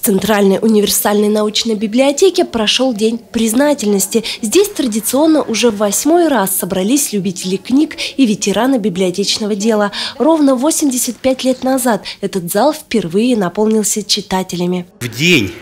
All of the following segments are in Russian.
В Центральной универсальной научной библиотеке прошел День признательности. Здесь традиционно уже в 8-й раз собрались любители книг и ветераны библиотечного дела. Ровно 85 лет назад этот зал впервые наполнился читателями. В день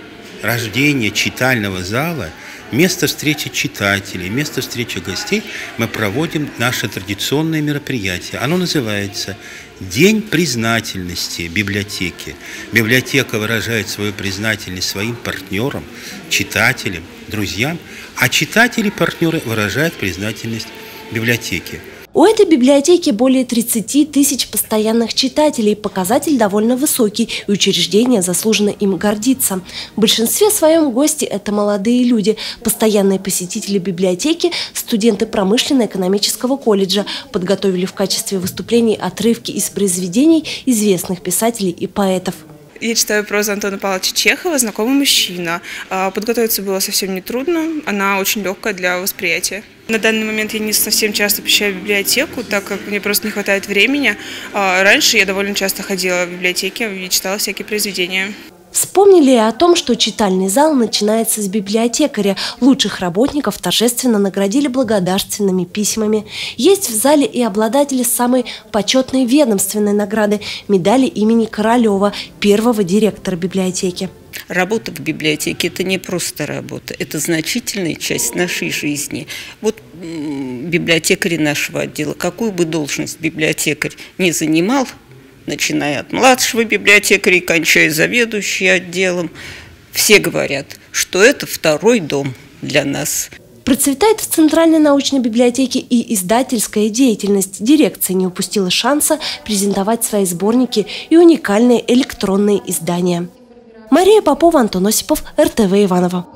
рождения читального зала, место встречи читателей, место встречи гостей, мы проводим наше традиционное мероприятие. Оно называется «День признательности библиотеки». Библиотека выражает свою признательность своим партнерам, читателям, друзьям, а читатели, партнеры выражают признательность библиотеке. У этой библиотеки более 30 тысяч постоянных читателей. Показатель довольно высокий, и учреждение заслуженно им гордится. В большинстве своем гости – это молодые люди, постоянные посетители библиотеки, студенты промышленно-экономического колледжа. Подготовили в качестве выступлений отрывки из произведений известных писателей и поэтов. Я читаю прозу Антона Павловича Чехова «Знакомый мужчина». Подготовиться было совсем нетрудно, она очень легкая для восприятия. На данный момент я не совсем часто посещаю библиотеку, так как мне просто не хватает времени. Раньше я довольно часто ходила в библиотеки и читала всякие произведения. Вспомнили и о том, что читальный зал начинается с библиотекаря. Лучших работников торжественно наградили благодарственными письмами. Есть в зале и обладатели самой почетной ведомственной награды – медали имени Королева, первого директора библиотеки. Работа в библиотеке – это не просто работа, это значительная часть нашей жизни. Вот библиотекари нашего отдела, какую бы должность библиотекарь не занимал, начиная от младшего библиотекаря и кончая заведующим отделом, все говорят, что это второй дом для нас. Процветает в Центральной научной библиотеке и издательская деятельность. Дирекция не упустила шанса презентовать свои сборники и уникальные электронные издания. Мария Попова, Антон Осипов, РТВ Иваново.